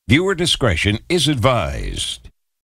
Viewer discretion is advised.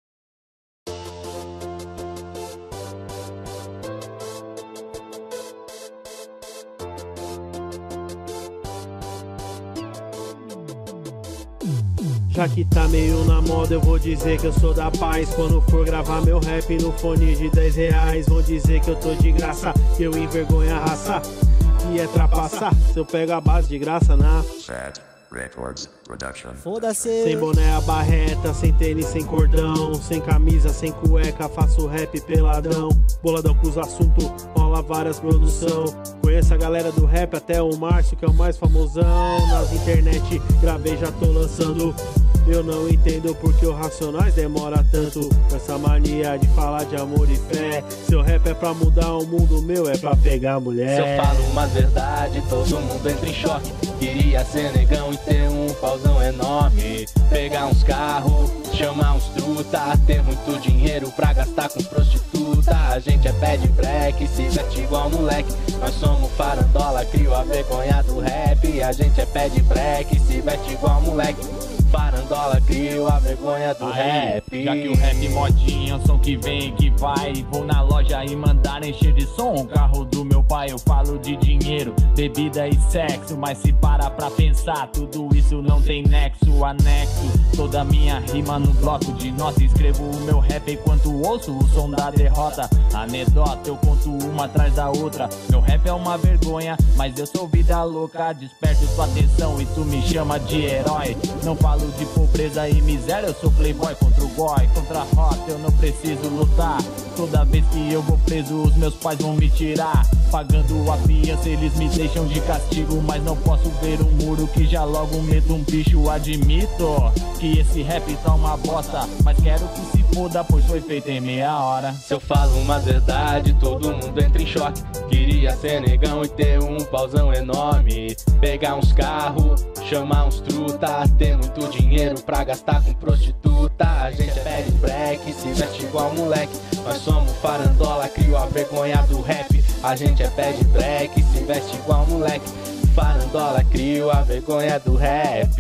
Já que tá meio na moda, eu vou dizer que eu sou da paz. Quando for gravar meu rap no fone de 10 reais, vou dizer que eu tô de graça, que eu envergonho a raça, que é trapaçar. Se eu pego a base de graça na Sad Records Production. Foda-se. sem boné, a barreta, sem tênis, sem cordão, sem camisa, sem cueca, faço rap peladão. Boladão com os assuntos, rola várias produção. Conheço a galera do rap, até o Márcio, que é o mais famosão. Nas internet, gravei, já tô lançando. Eu não entendo porque o Racionais demora tanto com essa mania de falar de amor e fé. Seu rap é pra mudar o mundo, meu é pra pegar mulher. Se eu falo uma verdade, todo mundo entra em choque. Queria ser negão e ter um pauzão enorme, pegar uns carros, chamar uns truta, ter muito dinheiro pra gastar com prostituta. A gente é pé de break, se veste igual moleque. Nós somos farandola, crio a vergonha do rap. A gente é pé de break, se veste igual moleque. Farandola, crio a vergonha do rap. Já que o rap modinha é um som que vem e que vai, vou na loja e mandar encher de som o carro do meu pai. Eu falo de dinheiro, bebida e sexo, mas se para pra pensar, tudo isso não tem nexo, anexo. Toda minha rima no bloco de nota, escrevo o meu rap enquanto ouço o som da derrota. Anedota, eu conto uma atrás da outra. Meu rap é uma vergonha, mas eu sou vida louca. Desperto sua atenção e tu me chama de herói. Não falo de pobreza e miséria, eu sou playboy contra o boy, contra a rota eu não preciso lutar. Toda vez que eu vou preso, os meus pais vão me tirar. Pagando a fiança, eles me deixam de castigo, mas não posso ver um muro que já logo meto um bicho. Admito que esse rap tá uma bosta, mas quero que se foda, pois foi feito em meia hora. Se eu falo uma verdade, todo mundo entra em choque. Queria ser negão e ter um pauzão enorme, pegar uns carros, chamar uns truta, ter muito dinheiro pra gastar com prostituta. A gente é pé de break, se veste igual moleque. Nós somos farandola, crio a vergonha do rap. A gente é pé de break, se veste igual moleque. Farandola, crio a vergonha do rap.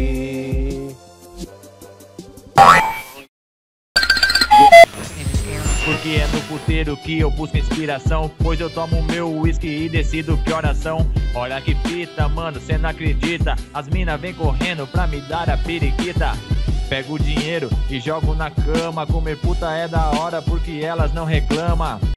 Porque é no puteiro que eu busco inspiração, pois eu tomo meu whisky e decido que horas são. Olha que fita, mano, cê não acredita. As mina vem correndo pra me dar a periquita. Pego o dinheiro e jogo na cama. Comer puta é da hora porque elas não reclamam.